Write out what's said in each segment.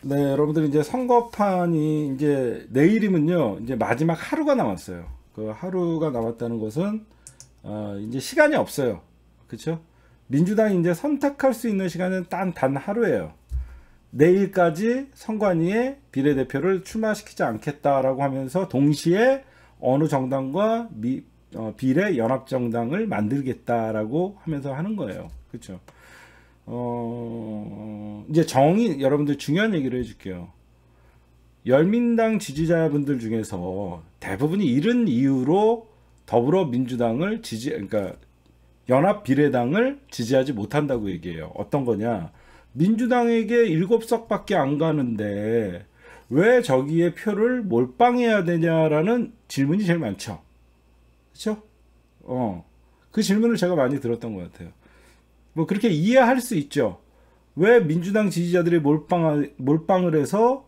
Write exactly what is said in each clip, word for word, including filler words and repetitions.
네, 여러분들 이제 선거판이 이제 내일이면요, 이제 마지막 하루가 남았어요. 그 하루가 남았다는 것은 어, 이제 시간이 없어요. 그렇죠? 민주당이 이제 선택할 수 있는 시간은 단, 단 하루예요. 내일까지 선관위에 비례대표를 출마시키지 않겠다라고 하면서 동시에 어느 정당과 미, 어, 비례 연합정당을 만들겠다라고 하면서 하는 거예요. 그렇죠? 어, 이제 정의, 여러분들 중요한 얘기를 해줄게요. 열민당 지지자분들 중에서 대부분이 이런 이유로 더불어민주당을 지지, 그러니까 연합비례당을 지지하지 못한다고 얘기해요. 어떤 거냐? 민주당에게 일곱 석밖에 안 가는데 왜 저기에 표를 몰빵해야 되냐라는 질문이 제일 많죠. 그렇죠? 어, 그 질문을 제가 많이 들었던 것 같아요. 뭐 그렇게 이해할 수 있죠. 왜 민주당 지지자들이 몰빵, 몰빵을 해서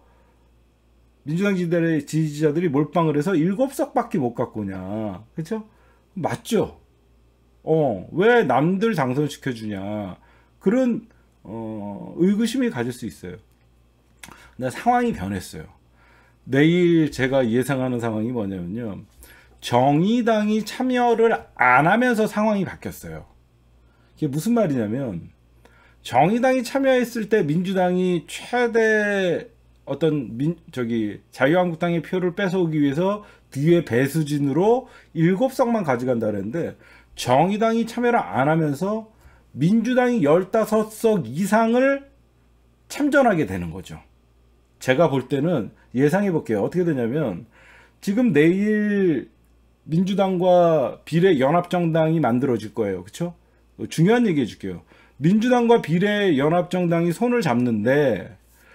민주당 지지자들의 지지자들이 몰빵을 해서 일곱 석밖에 못 갖고냐. 그렇죠? 맞죠. 어, 왜 남들 당선시켜주냐. 그런 어, 의구심이 가질 수 있어요. 근데 상황이 변했어요. 내일 제가 예상하는 상황이 뭐냐면요. 정의당이 참여를 안 하면서 상황이 바뀌었어요. 이게 무슨 말이냐면 정의당이 참여했을 때 민주당이 최대 어떤 민, 저기 자유한국당의 표를 뺏어오기 위해서 뒤에 배수진으로 일곱 석만 가져간다 그랬는데 정의당이 참여를 안 하면서 민주당이 열다섯 석 이상을 참전하게 되는 거죠. 제가 볼 때는 예상해 볼게요. 어떻게 되냐면 지금 내일 민주당과 비례 연합정당이 만들어질 거예요. 그렇죠? 중요한 얘기 해줄게요. 민주당과 비례 연합정당이 손을 잡는데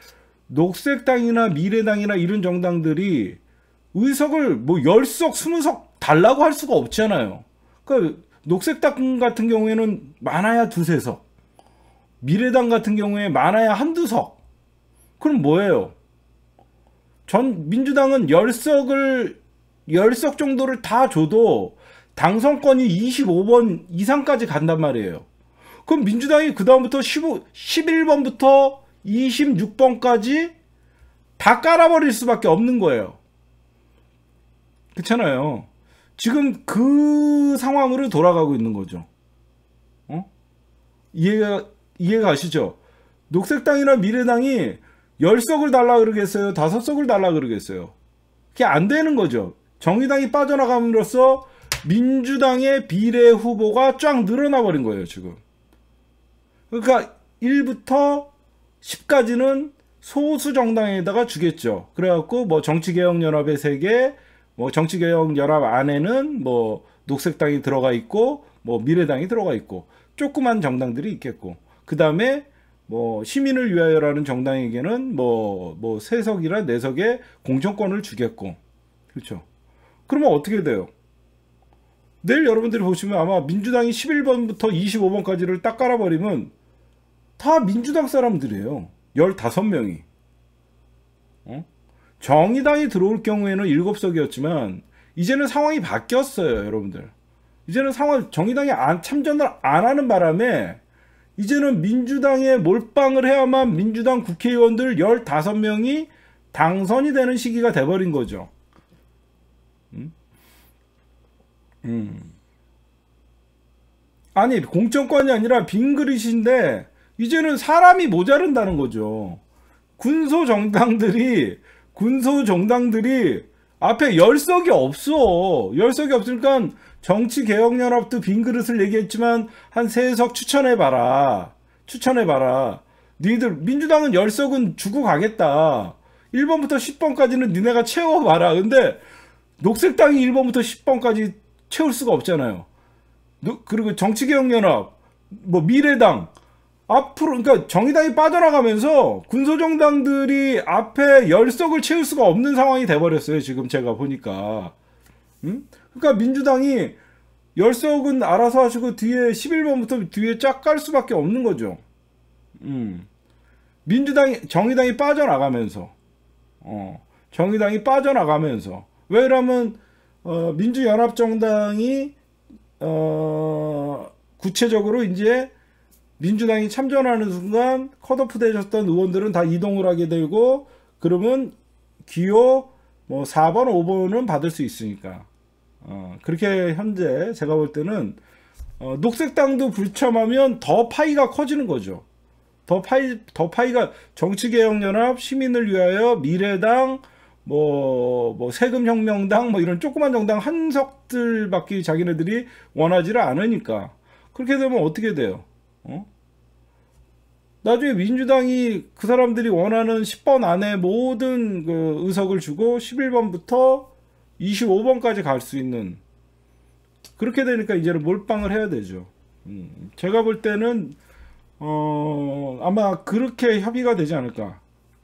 녹색당이나 미래당이나 이런 정당들이 의석을 뭐 십 석, 이십 석 달라고 할 수가 없잖아요. 그러니까 녹색당 같은 경우에는 많아야 두세 석, 미래당 같은 경우에 많아야 한두 석. 그럼 뭐예요? 전 민주당은 십 석을 십 석 정도를 다 줘도 당선권이 이십오 번 이상까지 간단 말이에요. 그럼 민주당이 그 다음부터 십오, 십일 번부터 이십육 번까지 다 깔아버릴 수밖에 없는 거예요. 그렇잖아요. 지금 그 상황으로 돌아가고 있는 거죠. 어? 이해가, 이해가 가시죠? 녹색당이나 미래당이 십 석을 달라 그러겠어요? 다섯 석을 달라 그러겠어요? 그게 안 되는 거죠. 정의당이 빠져나감으로써 민주당의 비례 후보가 쫙 늘어나 버린 거예요, 지금. 그러니까 일부터 십까지는 소수 정당에다가 주겠죠. 그래갖고 뭐 정치개혁연합의 세 개, 뭐 정치개혁연합 안에는 뭐 녹색당이 들어가 있고 뭐 미래당이 들어가 있고 조그만 정당들이 있겠고 그 다음에 뭐 시민을 위하여라는 정당에게는 뭐 뭐 세 석이나 네 석의 공천권을 주겠고 그렇죠. 그러면 어떻게 돼요? 내일 여러분들이 보시면 아마 민주당이 십일 번부터 이십오 번까지를 딱 깔아버리면 다 민주당 사람들이에요. 열다섯 명이. 어? 정의당이 들어올 경우에는 일곱 석이었지만 이제는 상황이 바뀌었어요, 여러분들. 이제는 상황 정의당이 안, 참전을 안 하는 바람에 이제는 민주당에 몰빵을 해야만 민주당 국회의원들 열다섯 명이 당선이 되는 시기가 돼버린 거죠. 음? 음. 아니 공천권이 아니라 빈 그릇인데 이제는 사람이 모자른다는 거죠. 군소 정당들이 군소 정당들이 앞에 십 석이 없어. 십 석이 없으니까 정치개혁연합도 빈 그릇을 얘기했지만 한 세 석 추천해봐라. 추천해봐라. 니들 민주당은 십 석은 주고 가겠다. 일 번부터 십 번까지는 니네가 채워봐라. 근데 녹색당이 일 번부터 십 번까지 채울 수가 없잖아요. 그리고 정치개혁연합, 뭐 미래당 앞으로 그러니까 정의당이 빠져나가면서 군소정당들이 앞에 십 석을 채울 수가 없는 상황이 돼버렸어요. 지금 제가 보니까. 음? 그러니까 민주당이 십 석은 알아서 하시고 뒤에 십일 번부터 뒤에 쫙 깔 수밖에 없는 거죠. 음. 민주당이 정의당이 빠져나가면서 어, 정의당이 빠져나가면서 왜냐면 어, 민주연합정당이 어, 구체적으로 이제 민주당이 참전하는 순간 컷오프 되셨던 의원들은 다 이동을 하게 되고, 그러면 기호 뭐 사 번, 오 번은 받을 수 있으니까. 어, 그렇게 현재 제가 볼 때는 어, 녹색당도 불참하면 더 파이가 커지는 거죠. 더 파이, 더 파이가 정치개혁연합, 시민을 위하여, 미래당, 뭐, 뭐, 세금혁명당, 뭐 이런 조그만 정당 한석들밖에 자기네들이 원하지를 않으니까. 그렇게 되면 어떻게 돼요? 어? 나중에 민주당이 그 사람들이 원하는 십 번 안에 모든 그 의석을 주고 십일 번부터 이십오 번까지 갈 수 있는, 그렇게 되니까 이제는 몰빵을 해야 되죠. 음, 제가 볼 때는 어, 아마 그렇게 협의가 되지 않을까.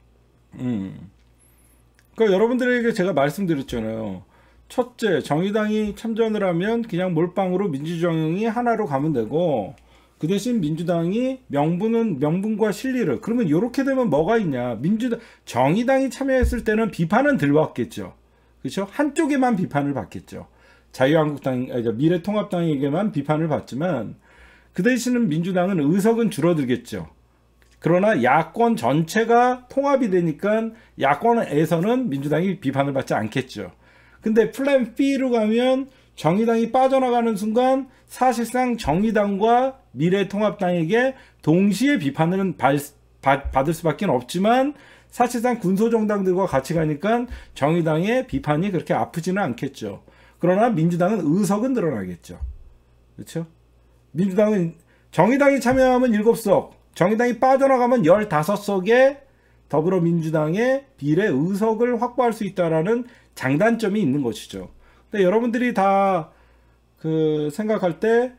음. 그러니까 여러분들에게 제가 말씀드렸잖아요. 첫째, 정의당이 참전을 하면 그냥 몰빵으로 민주정당이 하나로 가면 되고, 그 대신 민주당이 명분은 명분과 실리를, 그러면 이렇게 되면 뭐가 있냐? 민주당 정의당이 참여했을 때는 비판은 들어왔겠죠. 그렇죠? 한쪽에만 비판을 받겠죠. 자유한국당, 아니, 미래통합당에게만 비판을 받지만, 그 대신은 민주당은 의석은 줄어들겠죠. 그러나 야권 전체가 통합이 되니까 야권에서는 민주당이 비판을 받지 않겠죠. 근데 플랜 B로 가면 정의당이 빠져나가는 순간 사실상 정의당과 미래통합당에게 동시에 비판을 받, 받, 받을 수밖에 없지만, 사실상 군소정당들과 같이 가니까 정의당의 비판이 그렇게 아프지는 않겠죠. 그러나 민주당은 의석은 늘어나겠죠. 그렇죠? 민주당은 정의당이 참여하면 일곱 석, 정의당이 빠져나가면 십오 석의 더불어민주당의 비례 의석을 확보할 수 있다라는 장단점이 있는 것이죠. 근데 여러분들이 다 그 생각할 때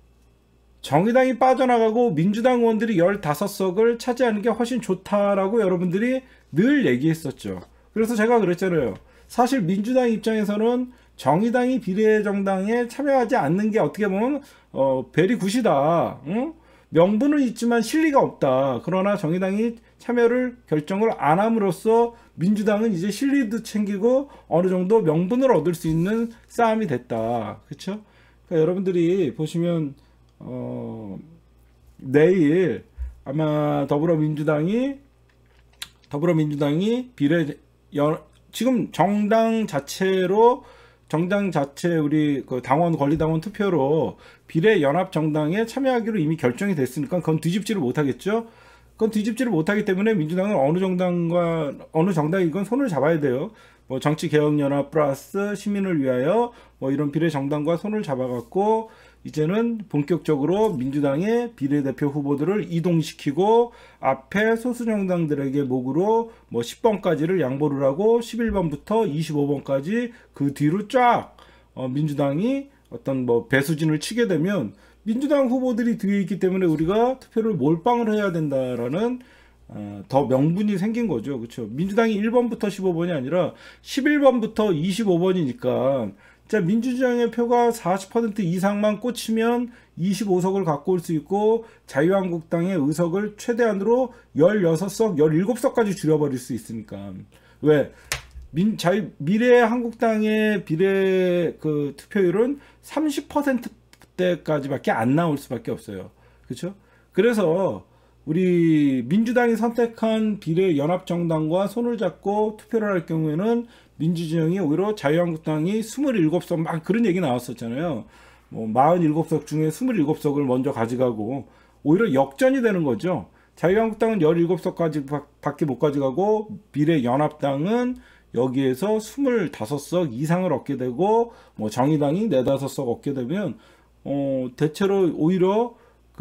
정의당이 빠져나가고 민주당 의원들이 십오 석을 차지하는 게 훨씬 좋다라고 여러분들이 늘 얘기했었죠. 그래서 제가 그랬잖아요. 사실 민주당 입장에서는 정의당이 비례정당에 참여하지 않는 게 어떻게 보면 어, 베리 굿이다. 응? 명분은 있지만 실리가 없다. 그러나 정의당이 참여를 결정을 안 함으로써 민주당은 이제 실리도 챙기고 어느 정도 명분을 얻을 수 있는 싸움이 됐다. 그렇죠? 그러니까 여러분들이 보시면 어, 내일 아마 더불어민주당이 더불어민주당이 비례 연, 지금 정당 자체로 정당 자체 우리 그 당원 권리당원 투표로 비례 연합 정당에 참여하기로 이미 결정이 됐으니까 그건 뒤집지를 못하겠죠. 그건 뒤집지를 못하기 때문에 민주당은 어느 정당과 어느 정당이건 손을 잡아야 돼요. 뭐 정치개혁연합 플러스 시민을 위하여 뭐 이런 비례 정당과 손을 잡아갖고 이제는 본격적으로 민주당의 비례대표 후보들을 이동시키고 앞에 소수정당들에게 목으로 뭐 십 번까지를 양보를 하고 십일 번부터 이십오 번까지 그 뒤로 쫙 어 민주당이 어떤 뭐 배수진을 치게 되면 민주당 후보들이 뒤에 있기 때문에 우리가 투표를 몰빵을 해야 된다라는 어, 더 명분이 생긴 거죠. 그렇죠? 민주당이 일 번부터 십오 번이 아니라 십일 번부터 이십오 번이니까 자, 민주당의 표가 사십 퍼센트 이상만 꽂히면 이십오 석을 갖고 올 수 있고 자유한국당의 의석을 최대한으로 십육 석, 십칠 석까지 줄여버릴 수 있으니까. 왜? 민, 자유, 미래한국당의 비례 그 투표율은 삼십 퍼센트대까지밖에 안 나올 수밖에 없어요. 그렇죠? 그래서 우리 민주당이 선택한 비례 연합정당과 손을 잡고 투표를 할 경우에는 민주진영이 오히려 자유한국당이 이십칠 석 막 그런 얘기 나왔었잖아요. 뭐 사십칠 석 중에 이십칠 석을 먼저 가져가고 오히려 역전이 되는 거죠. 자유한국당은 십칠 석까지 밖에 못 가져가고 비례연합당은 여기에서 이십오 석 이상을 얻게 되고 뭐 정의당이 사, 다섯 석 얻게 되면 어 대체로 오히려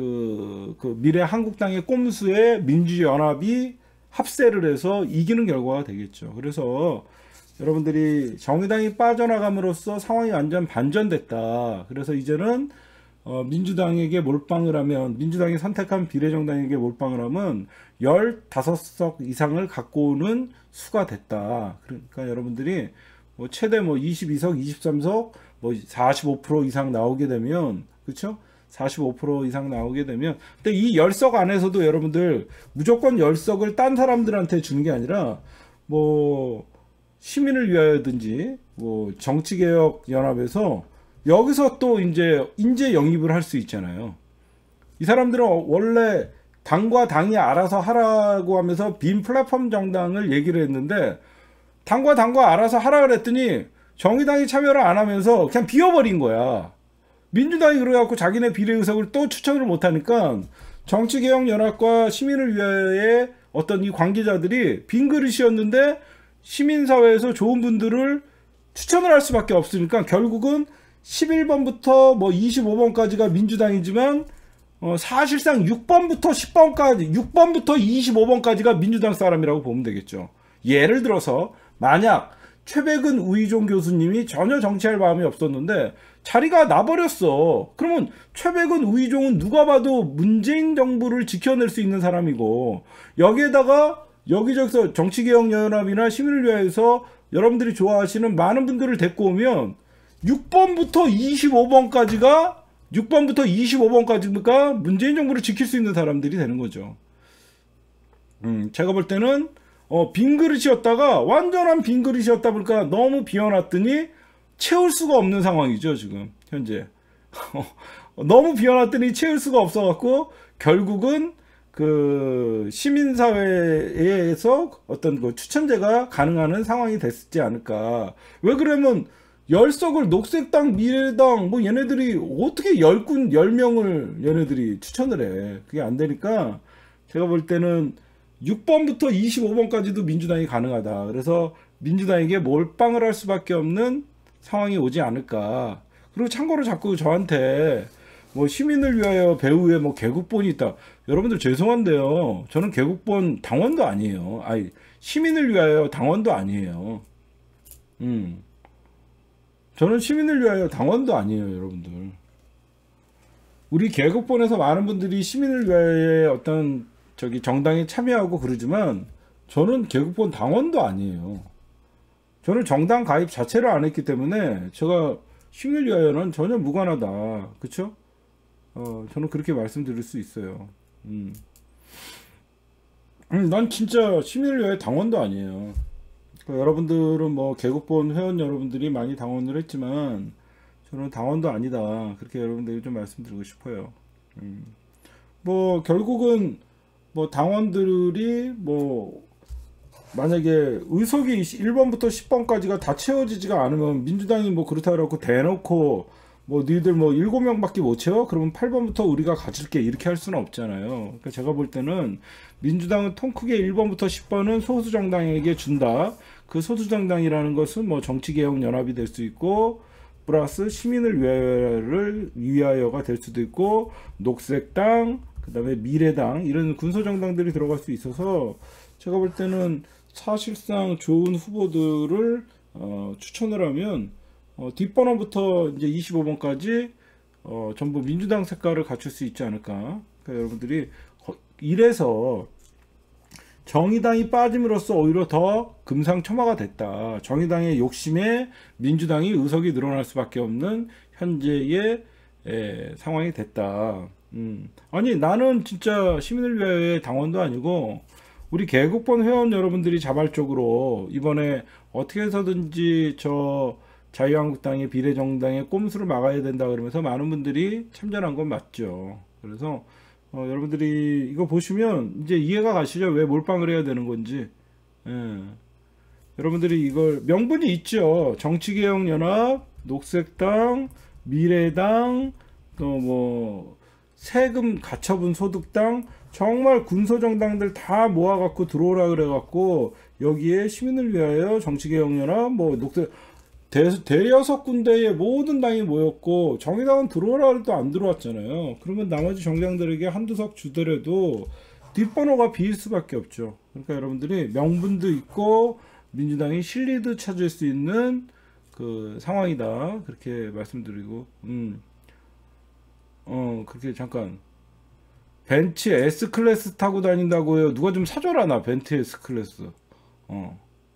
그, 그 미래한국당의 꼼수에 민주연합이 합세를 해서 이기는 결과가 되겠죠. 그래서 여러분들이 정의당이 빠져나감으로써 상황이 완전 반전됐다. 그래서 이제는 어, 민주당에게 몰빵을 하면 민주당이 선택한 비례정당에게 몰빵을 하면 십오 석 이상을 갖고 오는 수가 됐다. 그러니까 여러분들이 뭐 최대 뭐 이십이 석, 이십삼 석, 뭐 사십오 퍼센트 이상 나오게 되면 그렇죠? 사십오 퍼센트 이상 나오게 되면 근데 이 십 석 안에서도 여러분들 무조건 십 석을 딴 사람들한테 주는 게 아니라 뭐 시민을 위하여든지 뭐 정치개혁 연합에서 여기서 또 이제 인재 영입을 할 수 있잖아요. 이 사람들은 원래 당과 당이 알아서 하라고 하면서 빈 플랫폼 정당을 얘기를 했는데, 당과 당과 알아서 하라 그랬더니 정의당이 참여를 안 하면서 그냥 비워버린 거야. 민주당이 그래갖고 자기네 비례의석을 또 추천을 못하니까 정치개혁연합과 시민을 위하여의 어떤 이 관계자들이 빈 그릇이었는데 시민사회에서 좋은 분들을 추천을 할 수밖에 없으니까 결국은 십일 번부터 뭐 이십오 번까지가 민주당이지만 어 사실상 육 번부터 십 번까지, 육 번부터 이십오 번까지가 민주당 사람이라고 보면 되겠죠. 예를 들어서 만약 최백은 우의종 교수님이 전혀 정치할 마음이 없었는데 자리가 나버렸어. 그러면 최백은 우의종은 누가 봐도 문재인 정부를 지켜낼 수 있는 사람이고, 여기에다가 여기저기서 정치개혁연합이나 시민을 위해서 여러분들이 좋아하시는 많은 분들을 데리고 오면 육 번부터 이십오 번까지가 육 번부터 이십오 번까지가 문재인 정부를 지킬 수 있는 사람들이 되는 거죠. 음, 제가 볼 때는 어, 빈 그릇이었다가 완전한 빈 그릇이었다 보니까 너무 비워놨더니 채울 수가 없는 상황이죠, 지금 현재. 너무 비워놨더니 채울 수가 없어갖고 결국은 그 시민사회에서 어떤 그 추천제가 가능한 상황이 됐지 않을까. 왜 그러면 열 석을 녹색당, 미래당 뭐 얘네들이 어떻게 열군 열 명을 얘네들이 추천을 해. 그게 안 되니까 제가 볼 때는 육 번부터 이십오 번까지도 민주당이 가능하다. 그래서 민주당에게 몰빵을 할 수밖에 없는 상황이 오지 않을까. 그리고 참고로 자꾸 저한테 뭐 시민을 위하여 배후에 뭐 개국본이 있다. 여러분들 죄송한데요. 저는 개국본 당원도 아니에요. 아니, 시민을 위하여 당원도 아니에요. 음. 저는 시민을 위하여 당원도 아니에요, 여러분들. 우리 개국본에서 많은 분들이 시민을 위하여의 어떤 저기 정당에 참여하고 그러지만 저는 개국본 당원도 아니에요. 저는 정당 가입 자체를 안 했기 때문에 제가 시민을 위하여는 전혀 무관하다. 그쵸? 어, 저는 그렇게 말씀드릴 수 있어요. 음. 음, 난 진짜 시민을 위하여 당원도 아니에요. 그러니까 여러분들은 뭐 개국본 회원 여러분들이 많이 당원을 했지만 저는 당원도 아니다. 그렇게 여러분들이 좀 말씀드리고 싶어요. 음. 뭐 결국은 뭐 당원들이 뭐 만약에 의석이 일 번부터 십 번까지가 다 채워지지가 않으면 민주당이 뭐 그렇다 그러고 대놓고 뭐 니들 뭐 일곱 명밖에 못 채워? 그러면 팔 번부터 우리가 가질게 이렇게 할 수는 없잖아요. 그러니까 제가 볼 때는 민주당은 통 크게 일 번부터 십 번은 소수정당에게 준다. 그 소수정당이라는 것은 뭐 정치개혁연합이 될 수 있고 플러스 시민을 위하여를 위하여가 될 수도 있고 녹색당, 그 다음에 미래당 이런 군소정당들이 들어갈 수 있어서 제가 볼 때는 사실상 좋은 후보들을 어, 추천을 하면 어, 뒷번호부터 이제 이십오 번까지 어, 전부 민주당 색깔을 갖출 수 있지 않을까. 그러니까 여러분들이 이래서 정의당이 빠짐으로써 오히려 더 금상첨화가 됐다. 정의당의 욕심에 민주당이 의석이 늘어날 수밖에 없는 현재의 에, 상황이 됐다. 음. 아니 나는 진짜 시민을 위하여의 당원도 아니고 우리 개국본 회원 여러분들이 자발적으로 이번에 어떻게 해서든지 저 자유한국당의 비례정당의 꼼수를 막아야 된다 그러면서 많은 분들이 참전한 건 맞죠. 그래서 어, 여러분들이 이거 보시면 이제 이해가 가시죠. 왜 몰빵을 해야 되는 건지. 예. 여러분들이 이걸 명분이 있죠. 정치개혁연합, 녹색당, 미래당, 또 뭐 세금 가처분 소득당, 정말 군소정당들 다 모아갖고 들어오라 그래갖고 여기에 시민을 위하여 정치개혁연합, 뭐 녹색 대, 대여섯 군데의 모든 당이 모였고 정의당은 들어오라 해도 안 들어왔잖아요. 그러면 나머지 정당들에게 한두 석 주더라도 뒷번호가 비일 수밖에 없죠. 그러니까 여러분들이 명분도 있고 민주당이 실리도 찾을 수 있는 그 상황이다. 그렇게 말씀드리고 음. 어 그렇게 잠깐 벤츠 S클래스 타고 다닌다고요. 누가 좀 사줘라 나 벤츠 S클래스. 어.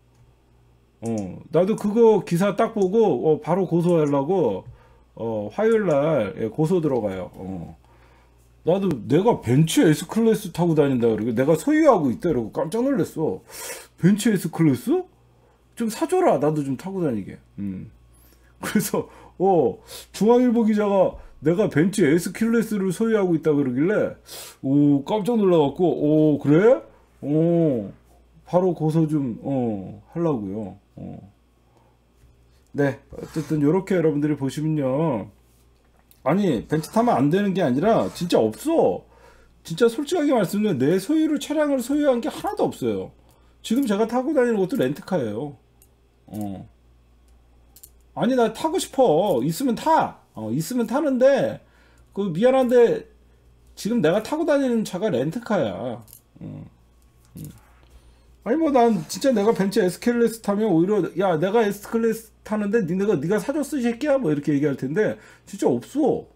어, 나도 그거 기사 딱 보고 어, 바로 고소하려고 어, 화요일날 예, 고소 들어가요. 어. 나도 내가 벤츠 S클래스 타고 다닌다 그러고 내가 소유하고 있다 그러고 깜짝 놀랐어. 벤츠 S클래스? 좀 사줘라. 나도 좀 타고 다니게. 음. 그래서 어, 중앙일보 기자가 내가 벤츠 S 클래스를 소유하고 있다 그러길래 오 깜짝 놀라갖고 오 그래? 오 바로 고소 좀 어 하려고요. 어. 네 어쨌든 요렇게 여러분들이 보시면요, 아니 벤츠 타면 안 되는 게 아니라 진짜 없어. 진짜 솔직하게 말씀드리면 내 소유를 차량을 소유한 게 하나도 없어요. 지금 제가 타고 다니는 것도 렌트카예요. 어. 아니 나 타고 싶어. 있으면 타. 어, 있으면 타는데 그 미안한데 지금 내가 타고 다니는 차가 렌트카야. 어. 음. 아니 뭐 난 진짜 내가 벤츠 S클래스 타면 오히려 야 내가 S클래스 타는데 니네가 네가 사줬어 이 새끼야 뭐 이렇게 얘기할 텐데 진짜 없어.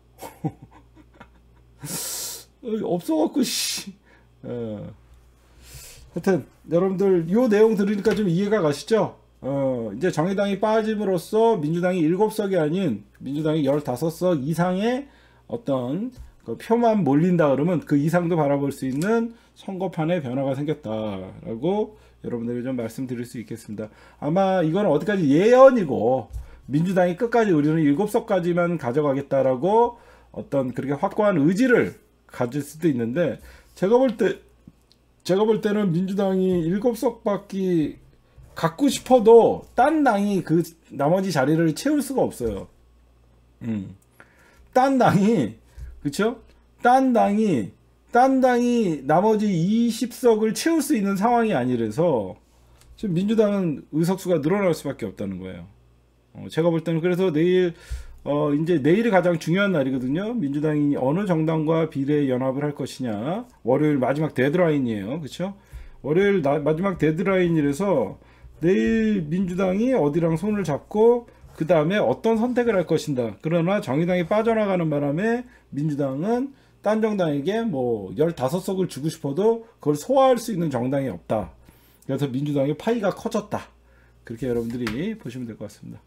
없어갖고 씨. 어. 하여튼 여러분들 요 내용 들으니까 좀 이해가 가시죠? 어, 이제 정의당이 빠짐으로써 민주당이 일곱 석이 아닌 민주당이 열다섯 석 이상의 어떤 그 표만 몰린다 그러면 그 이상도 바라볼 수 있는 선거판에 변화가 생겼다라고 여러분들에게 좀 말씀드릴 수 있겠습니다. 아마 이건 어디까지 예언이고 민주당이 끝까지 우리는 일곱 석까지만 가져가겠다라고 어떤 그렇게 확고한 의지를 가질 수도 있는데 제가 볼 때 제가 볼 때는 민주당이 일곱 석밖에 갖고 싶어도 딴 당이 그 나머지 자리를 채울 수가 없어요. 음. 딴 당이 그쵸? 딴 당이 딴 당이 나머지 이십 석을 채울 수 있는 상황이 아니라서 지금 민주당은 의석수가 늘어날 수밖에 없다는 거예요. 어, 제가 볼 때는 그래서 내일 어 이제 내일이 가장 중요한 날이거든요. 민주당이 어느 정당과 비례 연합을 할 것이냐. 월요일 마지막 데드라인이에요. 그쵸? 월요일 나, 마지막 데드라인이라서 내일 민주당이 어디랑 손을 잡고 그 다음에 어떤 선택을 할 것인다. 그러나 정의당이 빠져나가는 바람에 민주당은 딴 정당에게 뭐 열다섯 석을 주고 싶어도 그걸 소화할 수 있는 정당이 없다. 그래서 민주당의 파이가 커졌다. 그렇게 여러분들이 보시면 될 것 같습니다.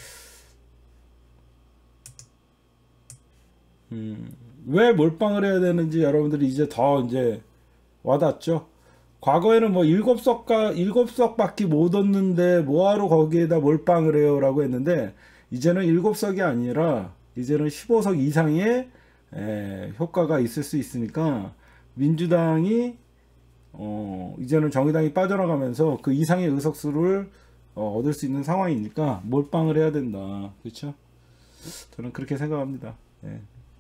음, 왜 몰빵을 해야 되는지 여러분들이 이제 더 이제 와닿죠. 과거에는 뭐 일곱 석과 일곱 석밖에 못 얻는데 뭐하러 거기에다 몰빵을 해요 라고 했는데 이제는 일곱 석이 아니라 이제는 십오 석 이상의 에, 효과가 있을 수 있으니까 민주당이 어, 이제는 정의당이 빠져나가면서 그 이상의 의석수를 어, 얻을 수 있는 상황이니까 몰빵을 해야 된다. 그렇죠? 저는 그렇게 생각합니다. 예.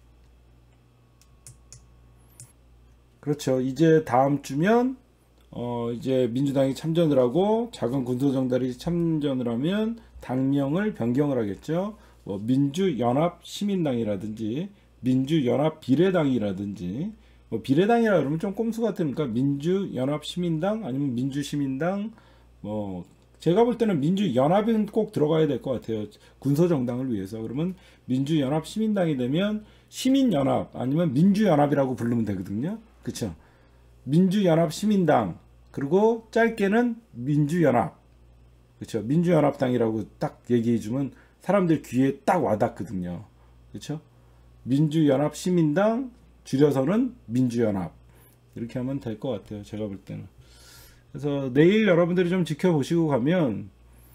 그렇죠. 이제 다음 주면 어 이제 민주당이 참전을 하고 작은 군소정당이 참전을 하면 당명을 변경을 하겠죠. 뭐 민주연합 시민당이라든지 민주연합 비례당이라든지 뭐 비례당이라 그러면 좀 꼼수 같으니까 민주연합 시민당 아니면 민주시민당 뭐 제가 볼 때는 민주연합은 꼭 들어가야 될 것 같아요. 군소정당을 위해서. 그러면 민주연합 시민당이 되면 시민연합 아니면 민주연합이라고 부르면 되거든요. 그쵸? 민주연합 시민당 그리고 짧게는 민주연합. 그쵸? 민주연합당이라고 딱 얘기해주면 사람들 귀에 딱 와닿거든요. 그쵸? 민주연합 시민당 줄여서는 민주연합 이렇게 하면 될 것 같아요. 제가 볼 때는. 그래서 내일 여러분들이 좀 지켜보시고 가면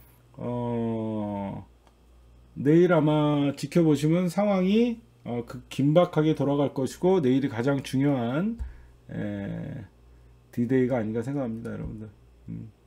어 내일 아마 지켜보시면 상황이 어, 그 긴박하게 돌아갈 것이고 내일이 가장 중요한 에, 디데이가 아닌가 생각합니다, 여러분들. 음.